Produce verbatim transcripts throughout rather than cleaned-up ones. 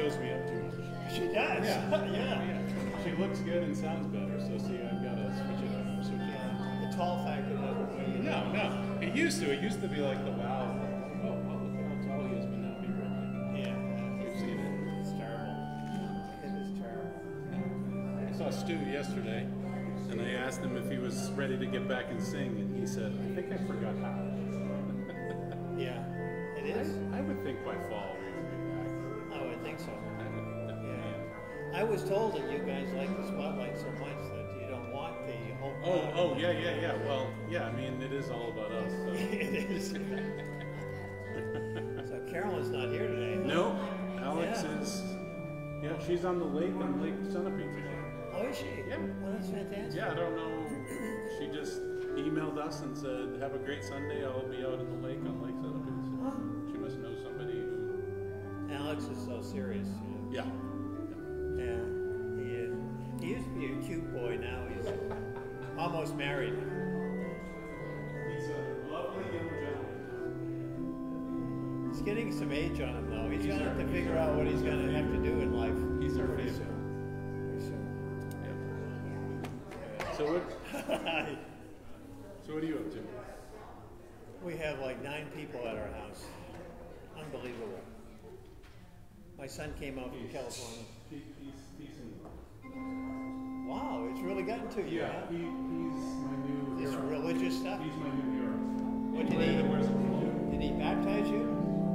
shows me up too much. She does. Yeah. yeah. yeah. She looks good and sounds better, so see, I've got to switch it up. Switch it up. The tall factor doesn't weigh in. No, no. It used to. It used to be like the wow. Oh, oh look at how tall he is, but now be right. Yeah. You've seen it. It's terrible. It is terrible. I saw Stu yesterday, and I asked him if he was ready to get back and sing, and he said, I think I forgot how. Yeah. It is? I, I would think by fall we would be back. I would think so. I would, Yeah. I was told that you guys like the spotlight so much that you don't want the whole Oh, crowd. oh, yeah, yeah, yeah. Well, yeah, I mean, it is all about us. So. It is. So Carolyn's not here today. Huh? No, Alex Yeah. is, yeah, she's on the lake on Lake Sunapee today. Oh, is she? Yeah. Well, that's fantastic. Yeah, I don't know. She just emailed us and said, have a great Sunday. I'll be out in the lake on Lake Sunapee. So Huh. she must know somebody who, Alex is so serious. You know? yeah. Yeah, he is. He used to be a cute boy. Now he's almost married. He's a lovely young gentleman. He's getting some age on him, though. He's, He's gonna have our- to figure out what he's gonna have to do in life. He's our pretty favorite. soon. Pretty soon. Yeah. So what, so what are you up to? We have like nine people at our house. Unbelievable. My son came out from California. He, he's, he's in, Wow, it's really gotten to you, yeah, huh? he, he's my new This hero. religious stuff. He's my new hero. What did Anybody he? that wears a blue. Did he baptize you?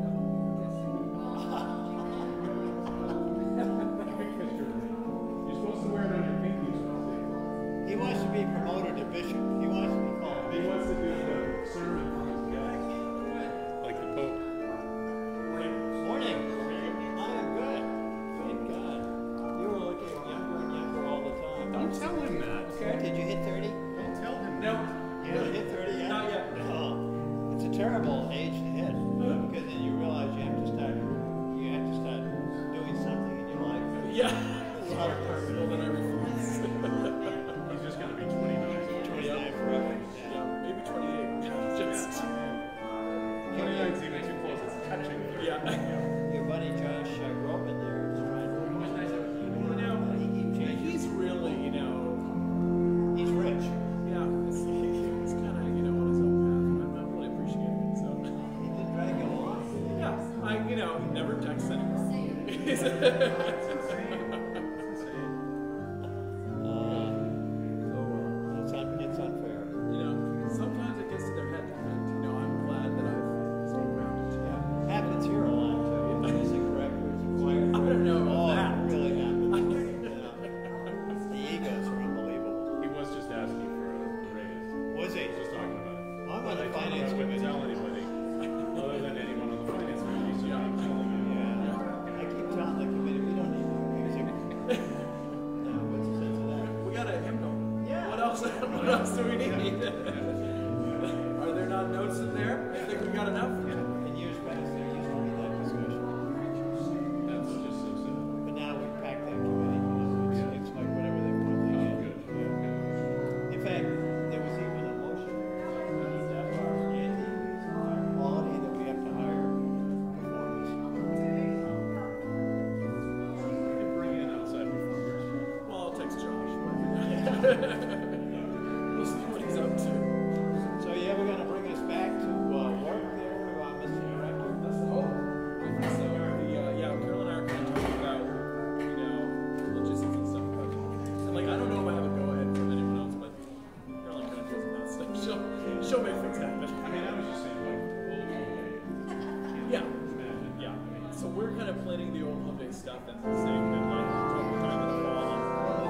Because you're, you're supposed to wear it on your pinky. He wants to be promoted to bishop. He wants to be called He bishop. wants to do the sermon from his guy. Like the Pope. Morning. Morning. I am good. Thank God. You were looking younger and younger all the time. Don't tell him that. Okay. Did you hit thirty? Don't tell him. No. You haven't hit thirty yet? Not yet. No. It's a terrible age to hit because then you realize you have to start. You have to start doing something in your life. Yeah. It's not permanent. Well, then I refuse. He's just going to be twenty-nine. twenty-nine forever. Yeah, maybe twenty-eight. Just. twenty-nine's even too close. It's touching. Yeah. Your buddy Josh uh, grew up in there. He's trying to. You know, He keeps changing. he's really, you know, He's rich. yeah, it's, he's kind of, you know, on his own path. I'm, I'm really appreciating it. So, He did drag you along. yeah, I, you know, never text anyone. Uh, it's, un- it's unfair. You know, sometimes it gets to their head, and you know, I'm glad that I've stayed grounded. Yeah. Happens here a lot too. Your music directors, choir. I don't know about Oh, that. it really happens. Yeah. The egos are unbelievable. He was just asking for a raise. Was he? He was just talking about it. I'm on But the I told him finance I wouldn't committee. tell anybody other than anyone on the finance committee. So I'm telling you. Yeah. I keep telling the committee we don't need more music. No, what's the sense of that? We got a hymnal. Yeah. What else? What else do we need? Are there not notes in there? I think we got enough. In years past, there used to be that discussion. That's just so sad. But now we pack that committee. You know, it's, it's like whatever they want. They Oh, get. good. Yeah. In fact, there was even a motion that our Andy, our quality, that we have to hire performers. We can bring in outside performers. Well, I'll text Josh. We'll see what he's up to. So yeah, we're gonna bring us back to uh, work there, uh, Mister Director. Oh, I think so. The, uh, yeah, Carol and I are kind of talking about, you know, logistics and stuff. But, and like, I don't know if I have a go ahead from anyone else, but Carolyn kind of deals with that stuff. She'll, she'll make things happen. I mean, I was just saying, like, old home day. Yeah. Imagine. Yeah. So we're kind of planning the old home day stuff and saying that like total time in the fall. And,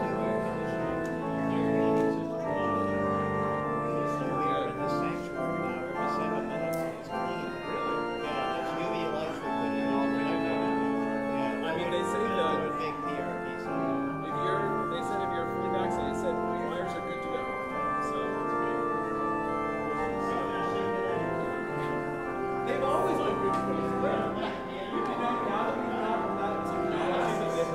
I mean, they say that if you're, they said if you're fully vaccinated, it said wires are good to go. So they've always been good to go. You can know now that we have that technology.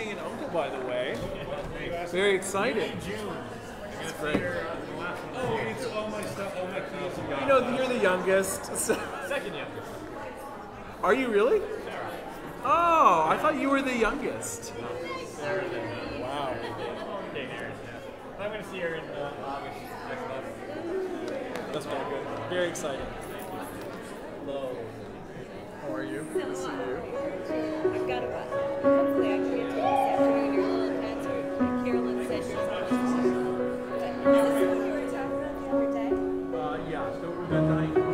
auntie and uncle, by the way. Very excited. That's great. Oh, it's all my stuff, all my keys. and You know, you're the youngest. So. Second youngest. Are you really? Oh, I thought you were the youngest. Sarah than me. Wow. Date Harris, yeah. I'm going to see her in uh, August next month. That's very good. Very exciting. Hello. How are you? Good to see you. I've got a button. Hopefully I can get to this afternoon. Your little answer. Carolyn said she's going to. But is this what you were talking about the other day? Uh, yeah, so we've got diagnosis.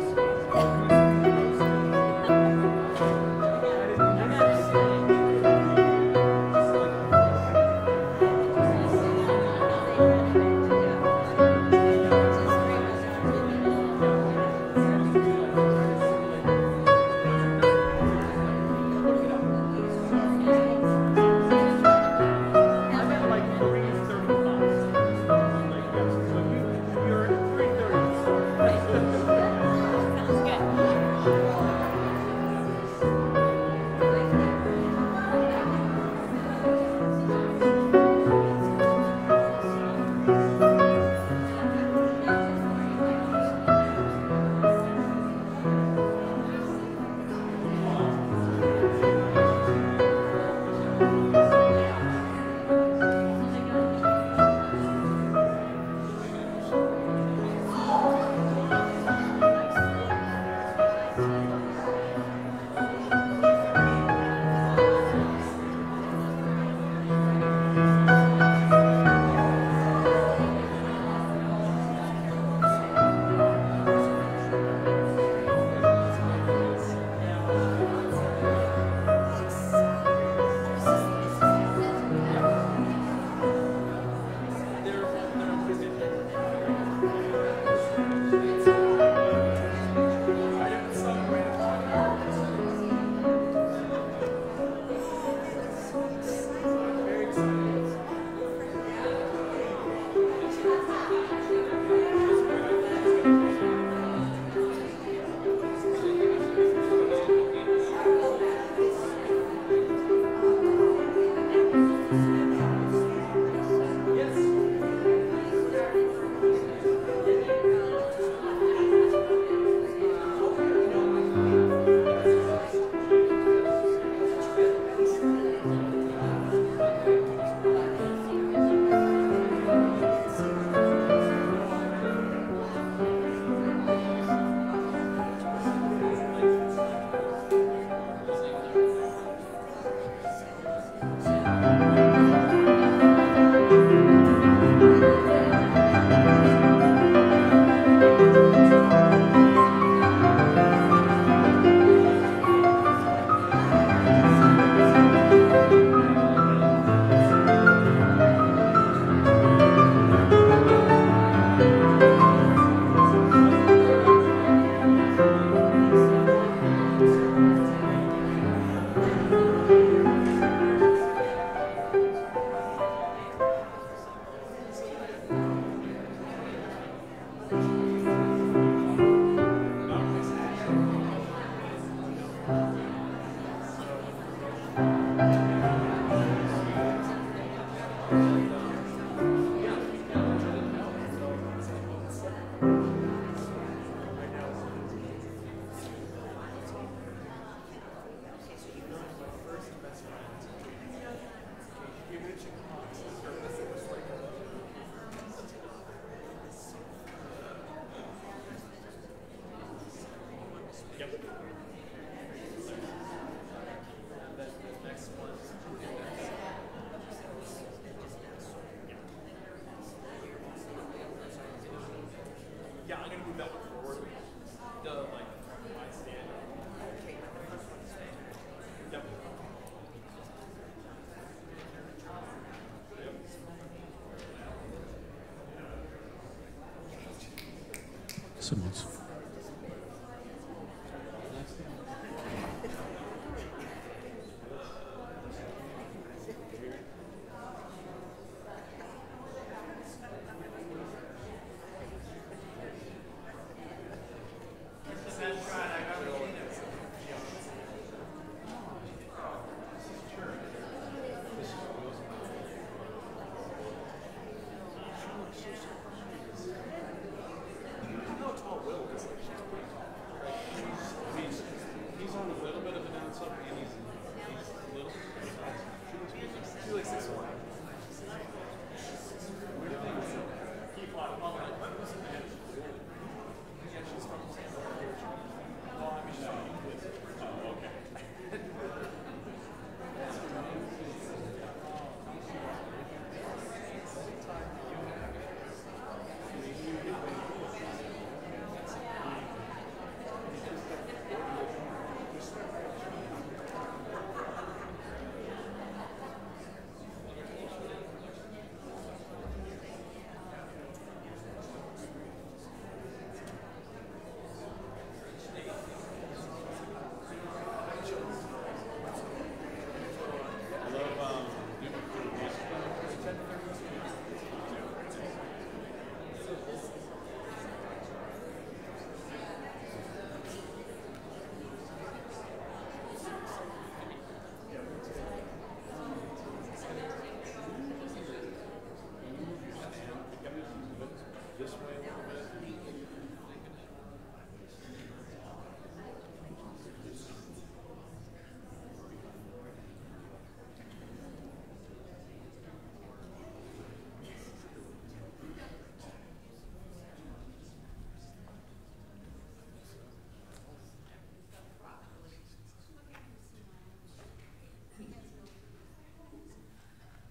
Yeah, I'm gonna move that one forward. The like my stand. Yep. Simmons.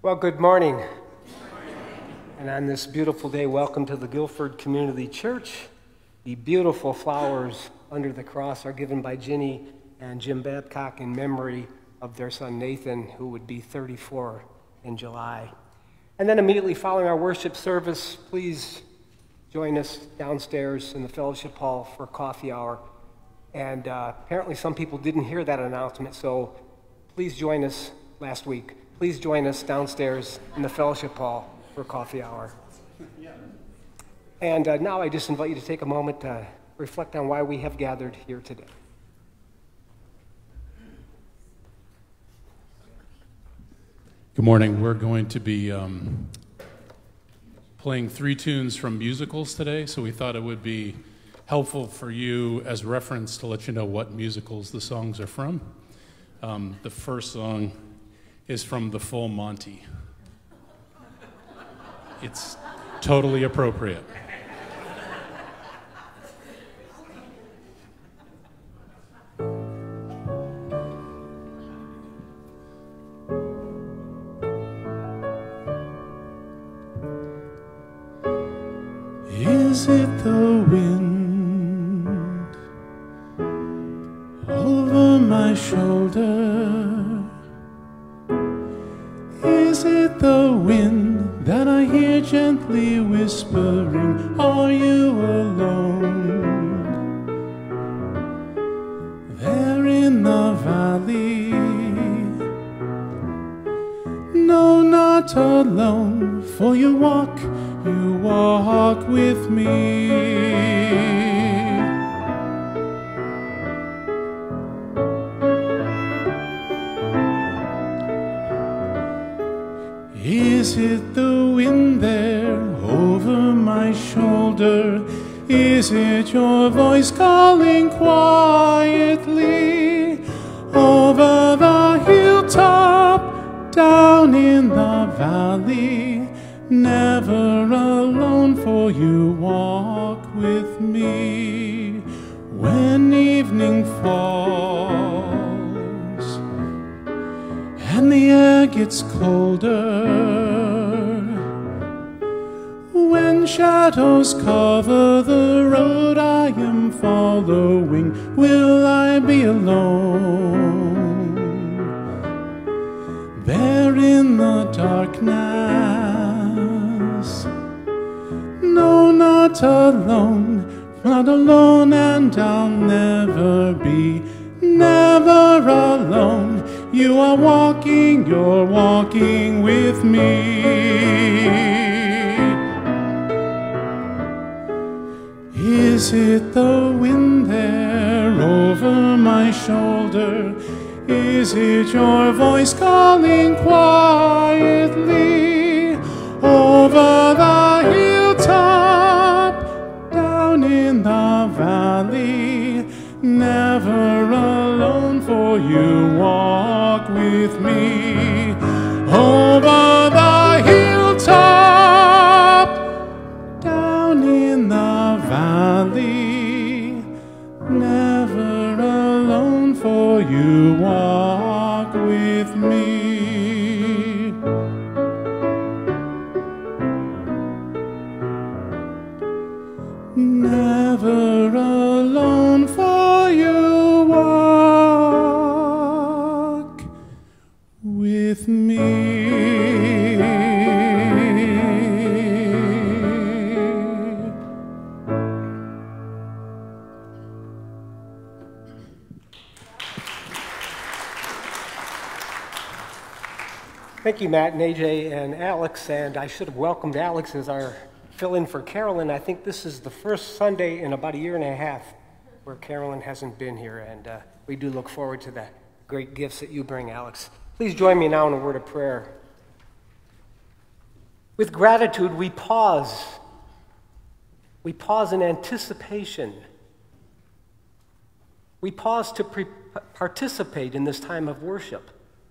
Well, good morning. And on this beautiful day, welcome to the Guilford Community Church. The beautiful flowers under the cross are given by Ginny and Jim Babcock in memory of their son Nathan, who would be thirty-four in July. And then immediately following our worship service, please join us downstairs in the fellowship hall for coffee hour. And uh, apparently some people didn't hear that announcement, so please join us last week. Please join us downstairs in the fellowship hall for coffee hour. And uh, now I just invite you to take a moment to reflect on why we have gathered here today. Good morning. We're going to be um, playing three tunes from musicals today, so we thought it would be helpful for you as reference to let you know what musicals the songs are from. Um, the first song is from The Full Monty. It's totally appropriate. Is it the wind over my shoulder? Is it the wind that I hear gently whispering, are you alone? There in the valley, no, not alone, for you walk, you walk with me. Is it the wind there over my shoulder? Is it your voice calling quietly over the hilltop, down in the valley? Never alone, for you walk with me. When evening falls and the air gets colder, when shadows cover the road I am following, will I be alone? There in the darkness, no, not alone, not alone, and I'll never be, never alone. You are walking, you're walking with me. Is it the wind there over my shoulder? Is it your voice calling quietly over the hilltop, down in the valley? Never alone, for you walk with me. Over the hilltop, down in the valley. Never alone, for you walk with me. Never alone, for you walk with me. Thank you, Matt and A J and Alex, and I should have welcomed Alex as our fill-in for Carolyn. I think this is the first Sunday in about a year and a half where Carolyn hasn't been here, and uh, we do look forward to the great gifts that you bring, Alex. Please join me now in a word of prayer. With gratitude, we pause. We pause in anticipation. We pause to pre- participate in this time of worship.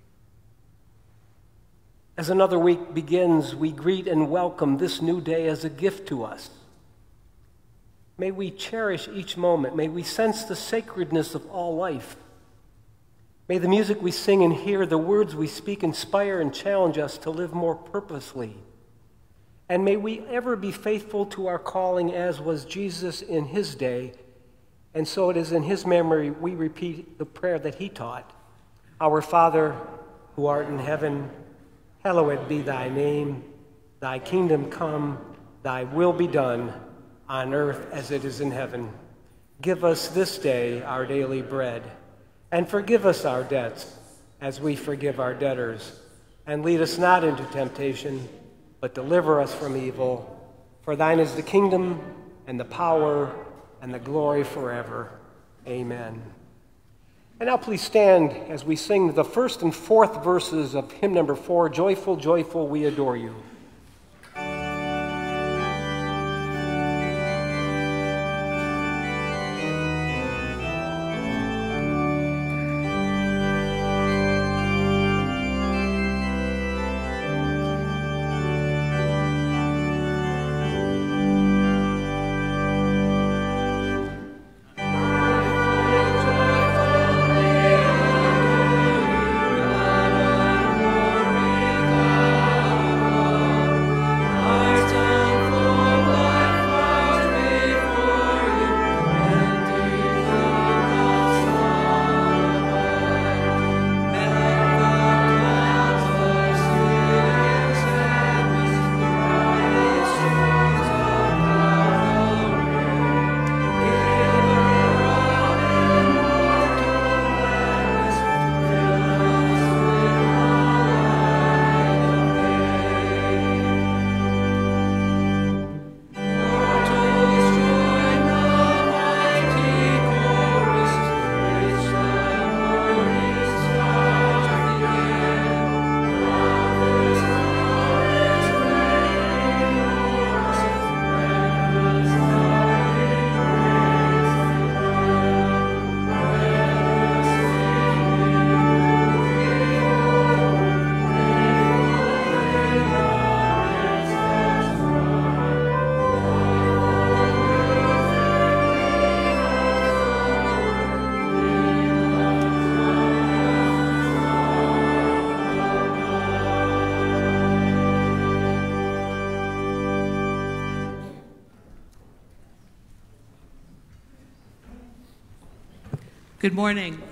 As another week begins, we greet and welcome this new day as a gift to us. May we cherish each moment. May we sense the sacredness of all life. May the music we sing and hear, the words we speak inspire and challenge us to live more purposely. And may we ever be faithful to our calling as was Jesus in his day. And so it is in his memory we repeat the prayer that he taught. Our Father, who art in heaven, hallowed be thy name. Thy kingdom come, thy will be done, on earth as it is in heaven. Give us this day our daily bread, and forgive us our debts, as we forgive our debtors. And lead us not into temptation, but deliver us from evil. For thine is the kingdom, and the power, and the glory forever. Amen. And now please stand as we sing the first and fourth verses of hymn number four, Joyful, Joyful, We Adore You. Good morning.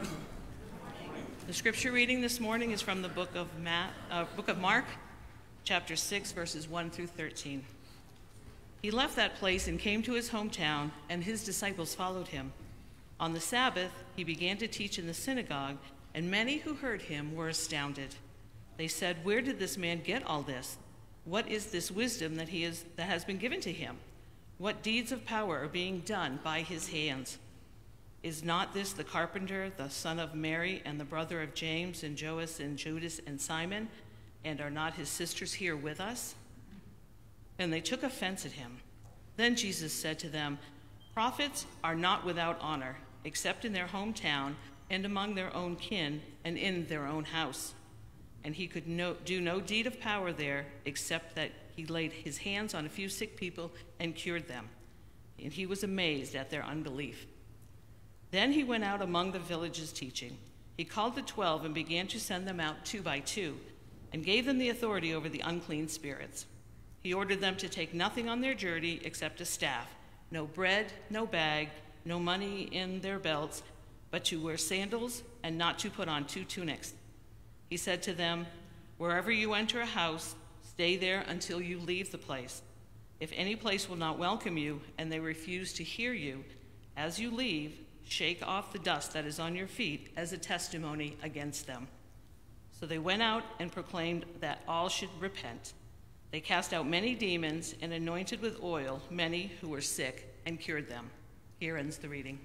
The scripture reading this morning is from the book of, Matt, uh, book of Mark, chapter six, verses one through thirteen. He left that place and came to his hometown, and his disciples followed him. On the Sabbath, he began to teach in the synagogue, and many who heard him were astounded. They said, "Where did this man get all this? What is this wisdom that he is, that has been given to him? What deeds of power are being done by his hands? Is not this the carpenter, the son of Mary, and the brother of James and Joas and Judas and Simon? And are not his sisters here with us?" And they took offense at him. Then Jesus said to them, "Prophets are not without honor, except in their hometown and among their own kin and in their own house." And he could no, do no deed of power there, except that he laid his hands on a few sick people and cured them. And he was amazed at their unbelief. Then he went out among the villages teaching. He called the twelve and began to send them out two by two, and gave them the authority over the unclean spirits. He ordered them to take nothing on their journey except a staff, no bread, no bag, no money in their belts, but to wear sandals and not to put on two tunics. He said to them, "Wherever you enter a house, stay there until you leave the place. If any place will not welcome you and they refuse to hear you, as you leave, shake off the dust that is on your feet as a testimony against them." So they went out and proclaimed that all should repent. They cast out many demons and anointed with oil many who were sick and cured them. Here ends the reading.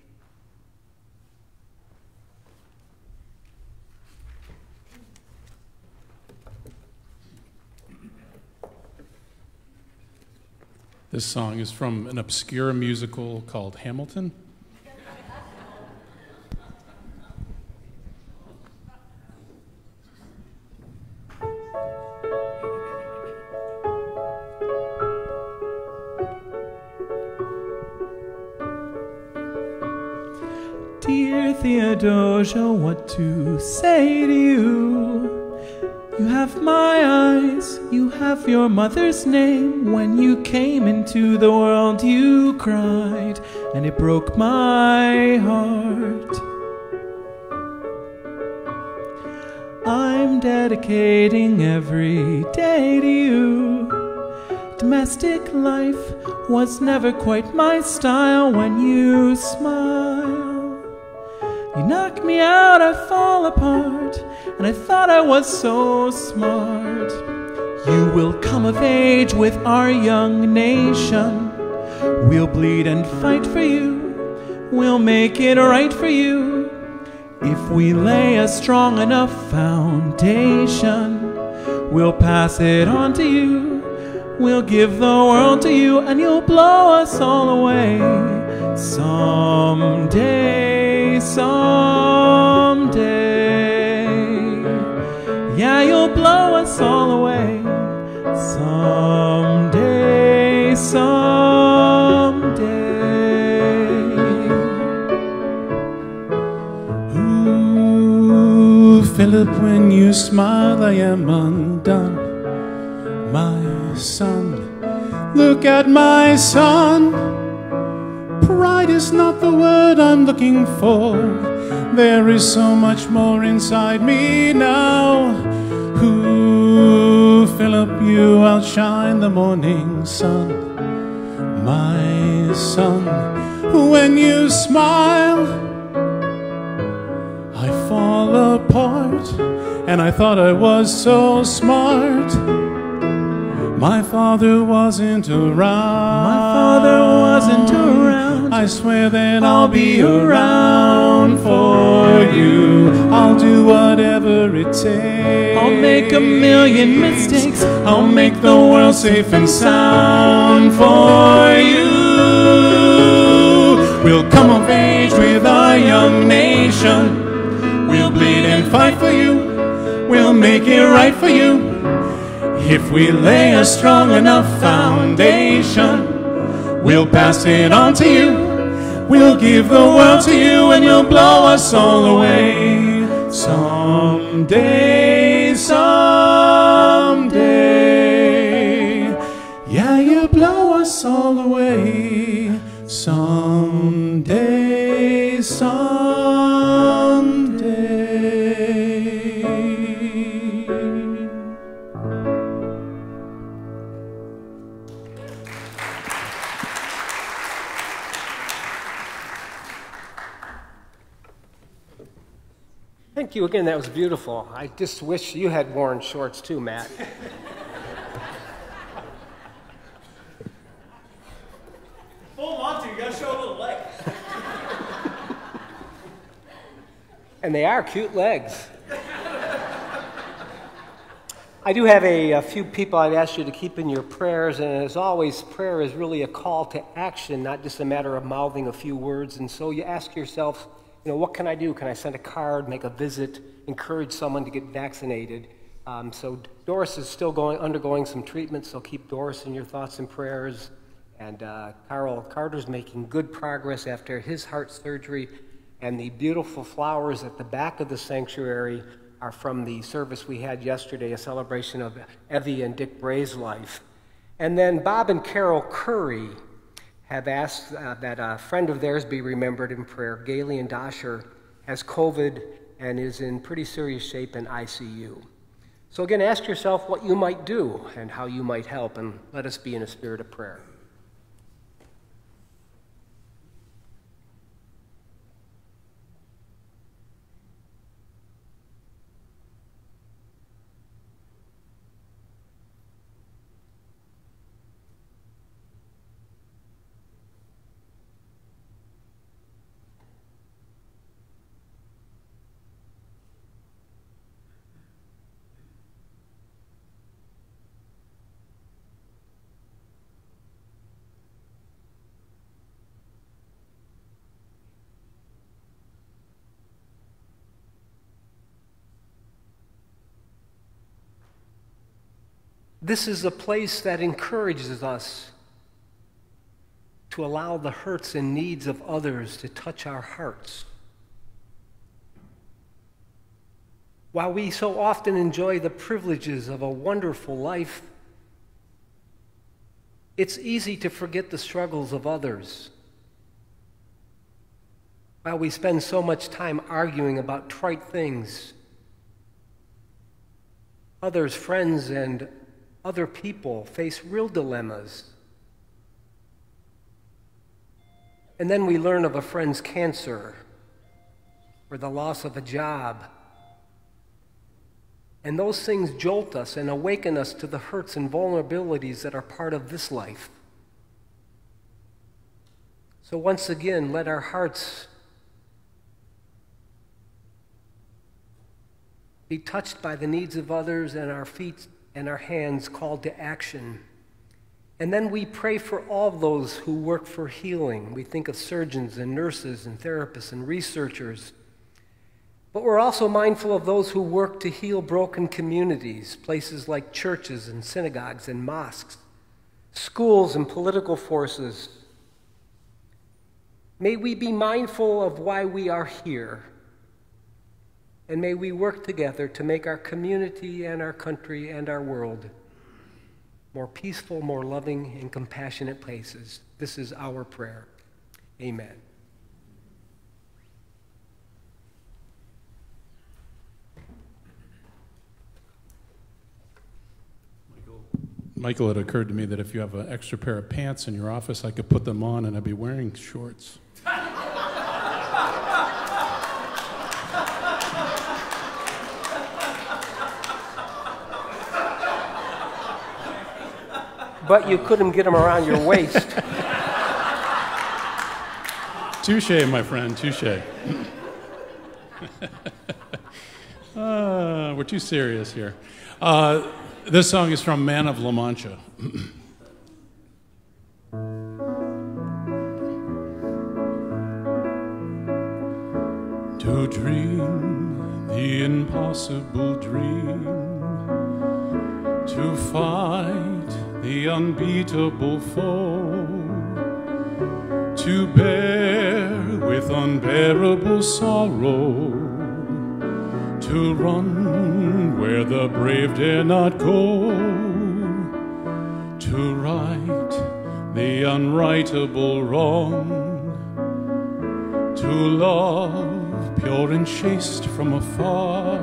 This song is from an obscure musical called Hamilton. Dear Theodosia what to say to you. You have my eyes, you have your mother's name. When you came into the world you cried, and it broke my heart. I'm dedicating every day to you. Domestic life was never quite my style. When you smile, you knock me out, I fall apart, and I thought I was so smart. You will come of age with our young nation. We'll bleed and fight for you. We'll make it right for you. If we lay a strong enough foundation, we'll pass it on to you. We'll give the world to you, and you'll blow us all away. Someday, someday, yeah, you'll blow us all away. Someday, someday. Ooh, Philip, when you smile, I am undone. My son, look at my son. Pride is not the word I'm looking for. There is so much more inside me now. Ooh, Philip, you outshine the morning sun. My son, when you smile, I fall apart, and I thought I was so smart. My father wasn't around. My father wasn't around. I swear that I'll be around for you. I'll do whatever it takes. I'll make a million mistakes. I'll make the world safe and sound for you. We'll come of age with our young nation. We'll bleed and fight for you. We'll make it right for you. If we lay a strong enough foundation, we'll pass it on to you. We'll give the world to you, and you'll blow us all away. Someday, someday, yeah, you blow us all away. Someday, someday. Thank you again, that was beautiful. I just wish you had worn shorts too, Matt. Full Monty, you gotta show a little leg. And they are cute legs. I do have a, a few people I've asked you to keep in your prayers, and as always, prayer is really a call to action, not just a matter of mouthing a few words. And so you ask yourself, you know, what can I do? Can I send a card, make a visit, encourage someone to get vaccinated? Um, so Doris is still going, undergoing some treatment, so keep Doris in your thoughts and prayers. And uh, Carl Carter's making good progress after his heart surgery. And the beautiful flowers at the back of the sanctuary are from the service we had yesterday, a celebration of Evie and Dick Bray's life. And then Bob and Carol Curry have asked uh, that a friend of theirs be remembered in prayer. Galen Dosher has COVID and is in pretty serious shape in I C U. So again, ask yourself what you might do and how you might help, and let us be in a spirit of prayer. This is a place that encourages us to allow the hurts and needs of others to touch our hearts. While we so often enjoy the privileges of a wonderful life, it's easy to forget the struggles of others. While we spend so much time arguing about trite things, others, friends, and other people face real dilemmas. And then we learn of a friend's cancer or the loss of a job. And those things jolt us and awaken us to the hurts and vulnerabilities that are part of this life. So once again, let our hearts be touched by the needs of others and our feet and our hands called to action. And then we pray for all those who work for healing. We think of surgeons and nurses and therapists and researchers. But we're also mindful of those who work to heal broken communities, places like churches and synagogues and mosques, schools and political forces. May we be mindful of why we are here, and may we work together to make our community and our country and our world more peaceful, more loving, and compassionate places. This is our prayer. Amen. Michael, it occurred to me that if you have an extra pair of pants in your office, I could put them on and I'd be wearing shorts. But you couldn't get them around your waist. Touche, my friend, touche. uh, we're too serious here. Uh, this song is from Man of La Mancha. To dream the impossible dream, to fight the unbeatable foe, to bear with unbearable sorrow, to run where the brave dare not go, to right the unrightable wrong, to love pure and chaste from afar,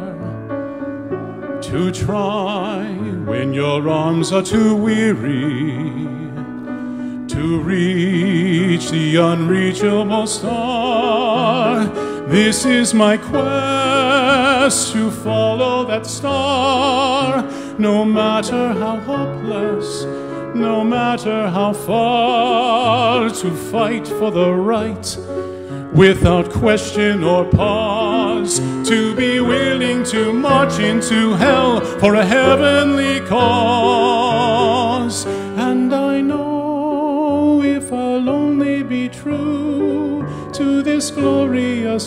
to try when your arms are too weary, to reach the unreachable star. This is my quest, to follow that star, no matter how hopeless, no matter how far, to fight for the right without question or pause, to be willing to march into hell for a heavenly cause. And I know if I'll only be true to this glorious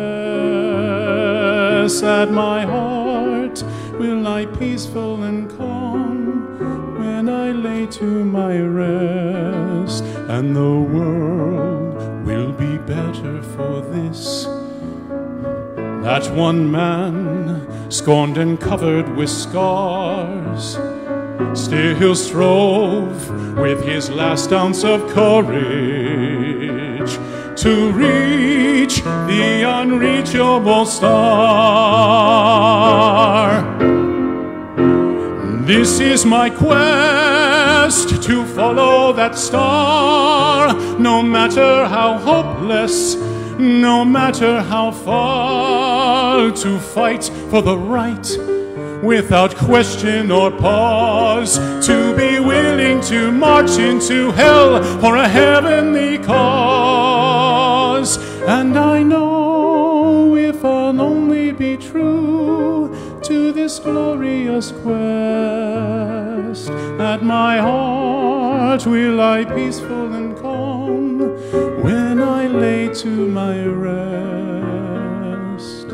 quest, that my heart will lie peaceful and calm when I lay to my rest, and the world will be better for this. That one man, scorned and covered with scars, still strove with his last ounce of courage to reach the unreachable star. This is my quest, to follow that star, no matter how hopeless, no matter how far, to fight for the right without question or pause, to be willing to march into hell for a heavenly cause. And I know if I'll only be true to this glorious quest, that my heart will lie peaceful and calm when I lay to my rest,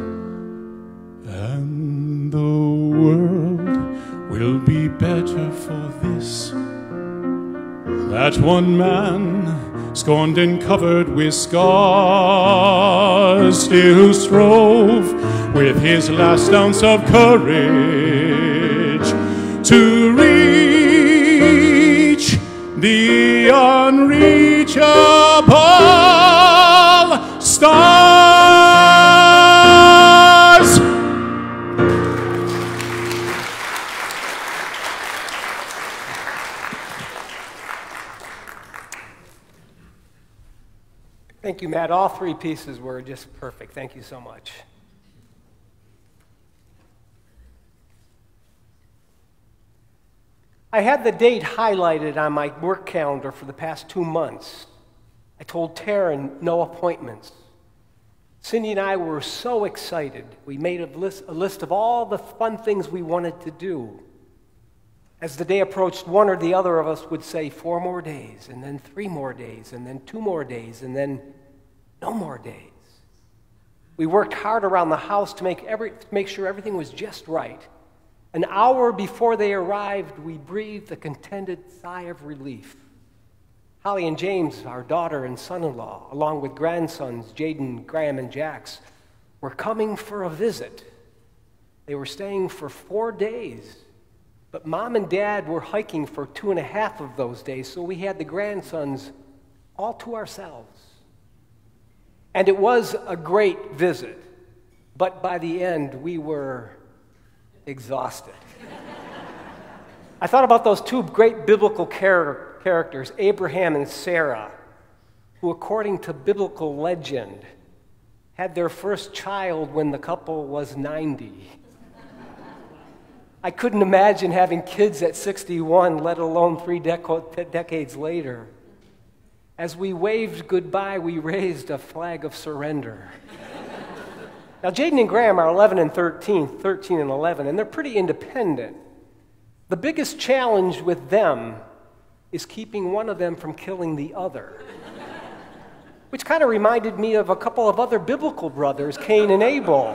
and the world will be better for this. That one man, scorned and covered with scars, still strove with his last ounce of courage to reach the unreachable stars. Thank you, Matt. All three pieces were just perfect. Thank you so much. I had the date highlighted on my work calendar for the past two months. I told Taryn no appointments. Cindy and I were so excited. We made a list, a list of all the fun things we wanted to do. As the day approached, one or the other of us would say four more days, and then three more days, and then two more days, and then no more days. We worked hard around the house to make, every, to make sure everything was just right. An hour before they arrived, we breathed a contented sigh of relief. Holly and James, our daughter and son-in-law, along with grandsons Jaden, Graham, and Jax, were coming for a visit. They were staying for four days. But Mom and Dad were hiking for two and a half of those days, so we had the grandsons all to ourselves. And it was a great visit, but by the end, we were exhausted. I thought about those two great biblical char- characters, Abraham and Sarah, who, according to biblical legend, had their first child when the couple was ninety. I couldn't imagine having kids at sixty-one, let alone three dec- decades later. As we waved goodbye, we raised a flag of surrender. Now, Jaden and Graham are eleven and thirteen, thirteen and eleven, and they're pretty independent. The biggest challenge with them is keeping one of them from killing the other, which kind of reminded me of a couple of other biblical brothers, Cain and Abel.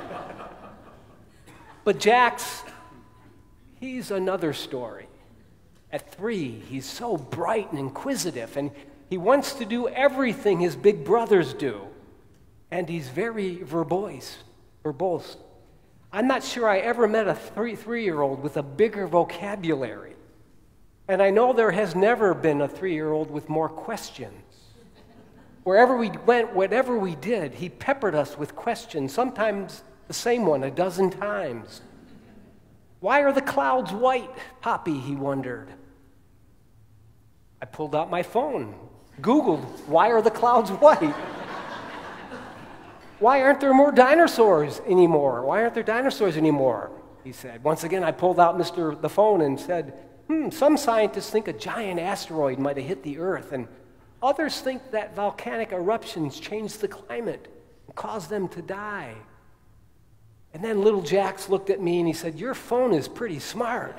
But Jax, he's another story. At three, he's so bright and inquisitive, and he wants to do everything his big brothers do. And he's very verbose. verbose. I'm not sure I ever met a three, three-year-old with a bigger vocabulary. And I know there has never been a three-year-old with more questions. Wherever we went, whatever we did, he peppered us with questions, sometimes the same one a dozen times. Why are the clouds white, Poppy, he wondered. I pulled out my phone, Googled, why are the clouds white? Why aren't there more dinosaurs anymore? Why aren't there dinosaurs anymore? He said. Once again, I pulled out Mister the phone and said, hmm, some scientists think a giant asteroid might have hit the Earth, and others think that volcanic eruptions changed the climate and caused them to die. And then little Jax looked at me and he said, your phone is pretty smart.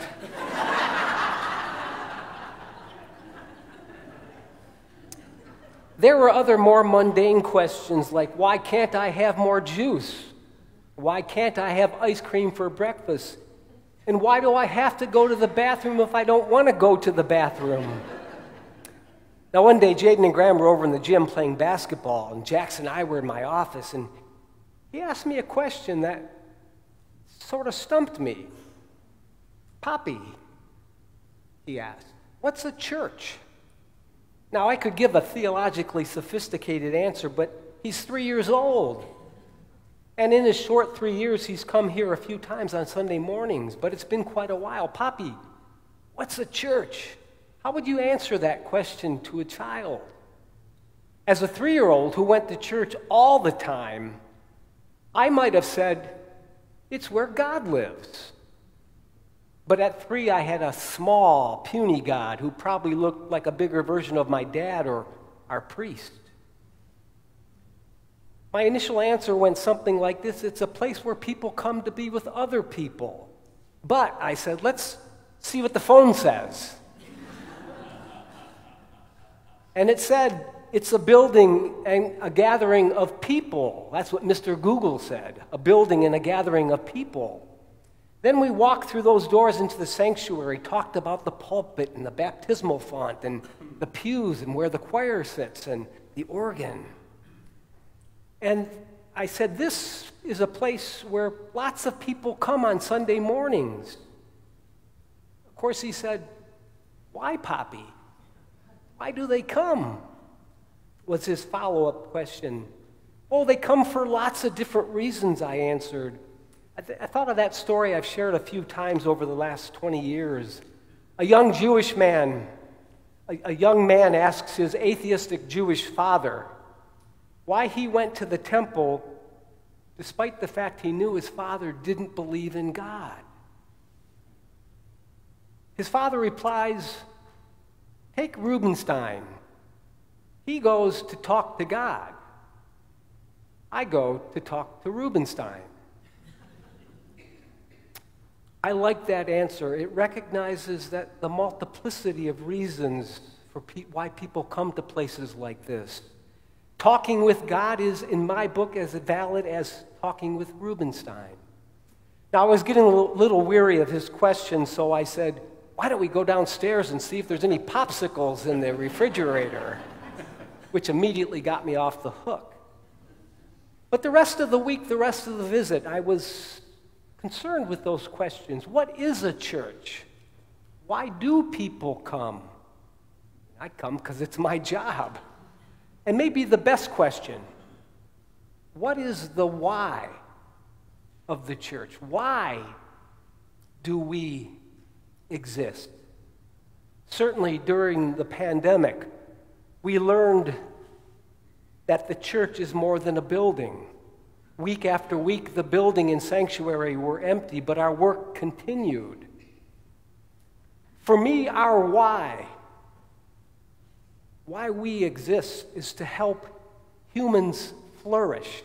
There were other more mundane questions like, why can't I have more juice? Why can't I have ice cream for breakfast? And why do I have to go to the bathroom if I don't want to go to the bathroom? Now, one day, Jaden and Graham were over in the gym playing basketball, and Jax and I were in my office, and he asked me a question that sort of stumped me. Poppy, he asked, what's a church? Now, I could give a theologically sophisticated answer, but he's three years old. And in his short three years, he's come here a few times on Sunday mornings, but it's been quite a while. Poppy, what's a church? How would you answer that question to a child? As a three-year-old who went to church all the time, I might have said, it's where God lives. But at three, I had a small, puny God who probably looked like a bigger version of my dad or our priest. My initial answer went something like this: it's a place where people come to be with other people. But, I said, let's see what the phone says. And it said, it's a building and a gathering of people. That's what Mister Google said, a building and a gathering of people. Then we walked through those doors into the sanctuary, talked about the pulpit and the baptismal font and the pews and where the choir sits and the organ. And I said, this is a place where lots of people come on Sunday mornings. Of course, he said, why, Poppy? Why do they come? Was his follow-up question. Oh, they come for lots of different reasons, I answered. I, th- I thought of that story I've shared a few times over the last twenty years. A young Jewish man, a, a young man asks his atheistic Jewish father why he went to the temple despite the fact he knew his father didn't believe in God. His father replies, take Rubenstein. He goes to talk to God. I go to talk to Rubenstein. I like that answer. It recognizes that the multiplicity of reasons for pe- why people come to places like this. Talking with God is, in my book, as valid as talking with Rubenstein. Now, I was getting a little, little weary of his question, so I said, why don't we go downstairs and see if there's any popsicles in the refrigerator, which immediately got me off the hook. But the rest of the week, the rest of the visit, I was concerned with those questions. What is a church? Why do people come? I come because it's my job. And maybe the best question, what is the why of the church? Why do we exist? Certainly during the pandemic, we learned that the church is more than a building. Week after week, the building and sanctuary were empty, but our work continued. For me, our why, why we exist, is to help humans flourish.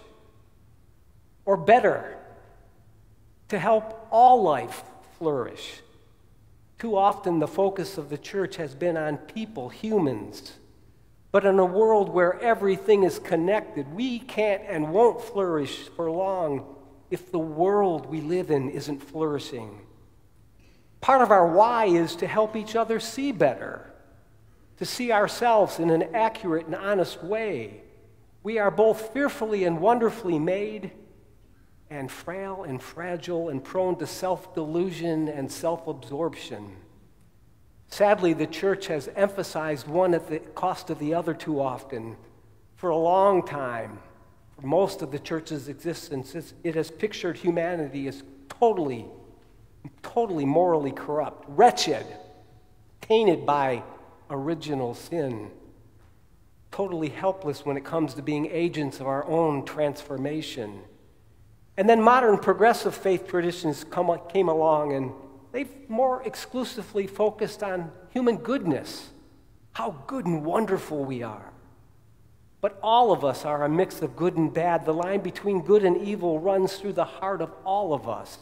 Or better, to help all life flourish. Too often, the focus of the church has been on people, humans. But in a world where everything is connected, we can't and won't flourish for long if the world we live in isn't flourishing. Part of our why is to help each other see better, to see ourselves in an accurate and honest way. We are both fearfully and wonderfully made, and frail and fragile and prone to self-delusion and self-absorption. Sadly, the church has emphasized one at the cost of the other too often. For a long time, for most of the church's existence, it has pictured humanity as totally, totally morally corrupt, wretched, tainted by original sin, totally helpless when it comes to being agents of our own transformation. And then modern progressive faith traditions come, came along, and they've more exclusively focused on human goodness, how good and wonderful we are. But all of us are a mix of good and bad. The line between good and evil runs through the heart of all of us.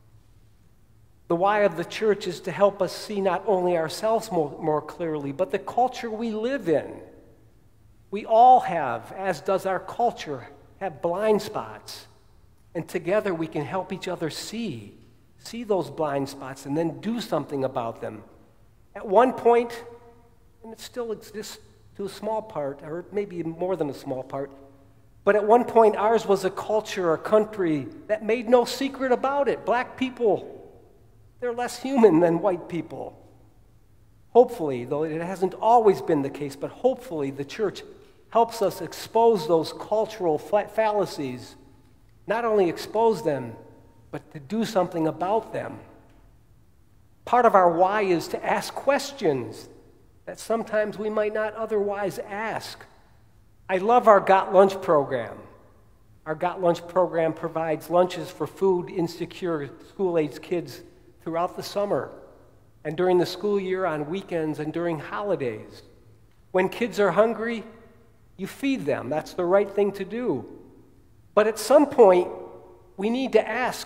The why of the church is to help us see not only ourselves more, more clearly, but the culture we live in. We all have, as does our culture, have blind spots. And together we can help each other see, see those blind spots and then do something about them. At one point, and it still exists to a small part, or maybe more than a small part, but at one point ours was a culture, a country that made no secret about it. Black people, they're less human than white people. Hopefully, though it hasn't always been the case, but hopefully the church helps us expose those cultural fallacies. Not only expose them, but to do something about them. Part of our why is to ask questions that sometimes we might not otherwise ask. I love our Got Lunch program. Our Got Lunch program provides lunches for food insecure school-aged kids throughout the summer and during the school year, on weekends, and during holidays. When kids are hungry, you feed them. That's the right thing to do. But at some point, we need to ask,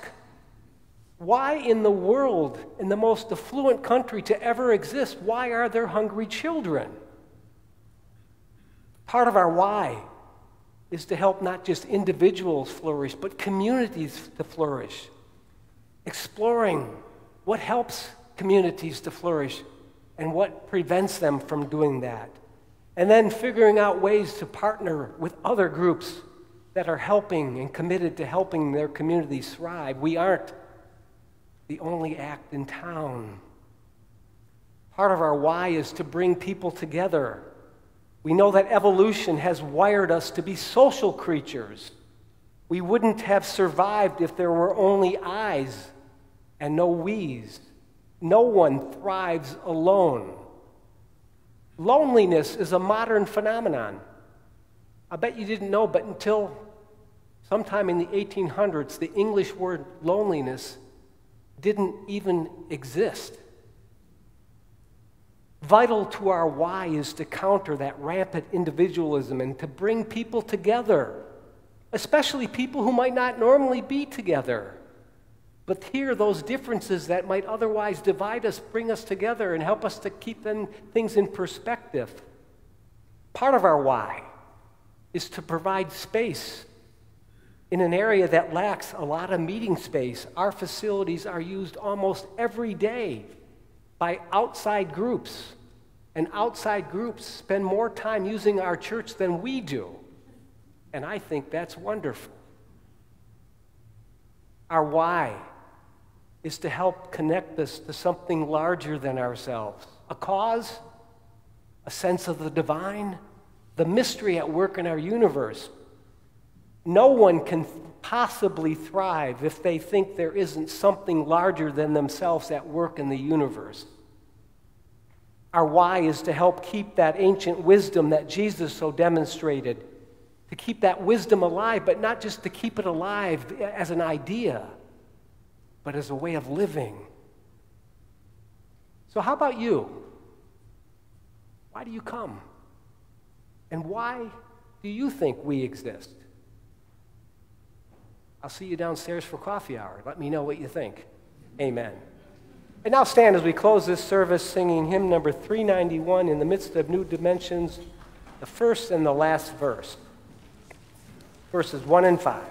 why in the world, in the most affluent country to ever exist, why are there hungry children? Part of our why is to help not just individuals flourish, but communities to flourish. Exploring what helps communities to flourish and what prevents them from doing that. And then figuring out ways to partner with other groups that are helping and committed to helping their communities thrive. We aren't the only act in town. Part of our why is to bring people together. We know that evolution has wired us to be social creatures. We wouldn't have survived if there were only I's and no we's. No one thrives alone. Loneliness is a modern phenomenon. I bet you didn't know, but until sometime in the eighteen hundreds, the English word loneliness didn't even exist. Vital to our why is to counter that rampant individualism and to bring people together, especially people who might not normally be together. But here, those differences that might otherwise divide us bring us together and help us to keep them, things in perspective. Part of our why is to provide space in an area that lacks a lot of meeting space. Our facilities are used almost every day by outside groups, and outside groups spend more time using our church than we do, and I think that's wonderful. Our why is to help connect us to something larger than ourselves, a cause, a sense of the divine, the mystery at work in our universe. No one can possibly thrive if they think there isn't something larger than themselves at work in the universe. Our why is to help keep that ancient wisdom that Jesus so demonstrated, to keep that wisdom alive, but not just to keep it alive as an idea, but as a way of living. So how about you? Why do you come? And why do you think we exist? I'll see you downstairs for coffee hour. Let me know what you think. Amen. And now stand as we close this service singing hymn number three ninety-one, In the Midst of New Dimensions, the first and the last verse, verses one and five.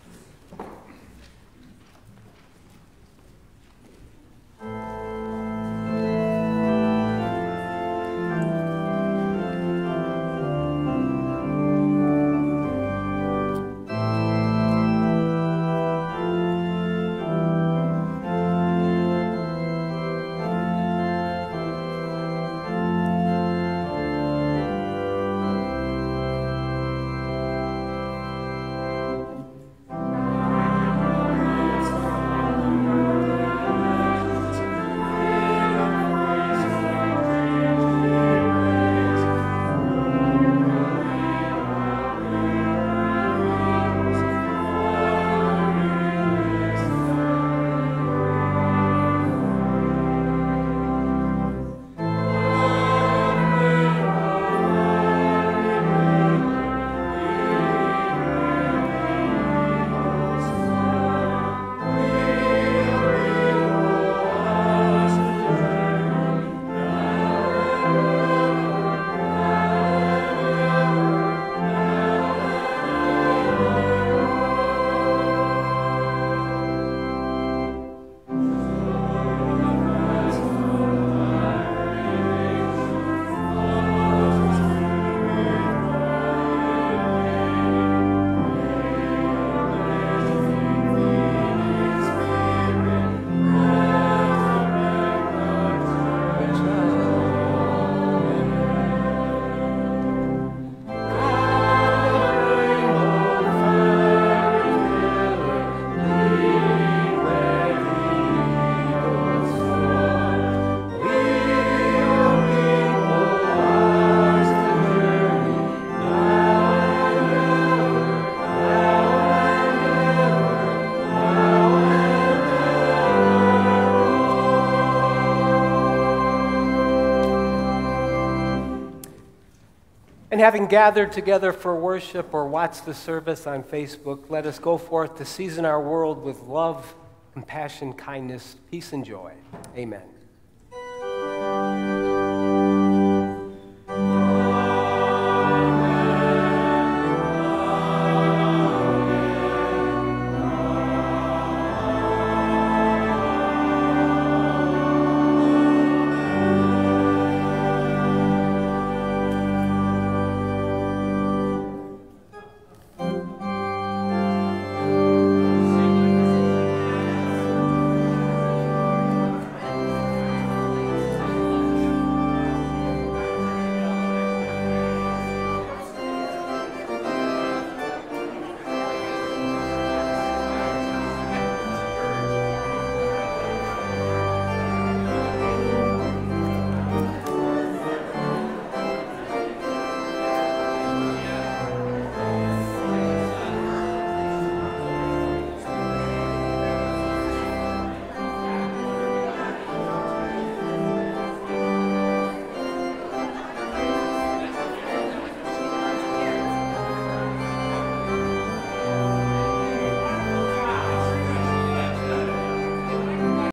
And having gathered together for worship or watched the service on Facebook, let us go forth to season our world with love, compassion, kindness, peace, and joy. Amen.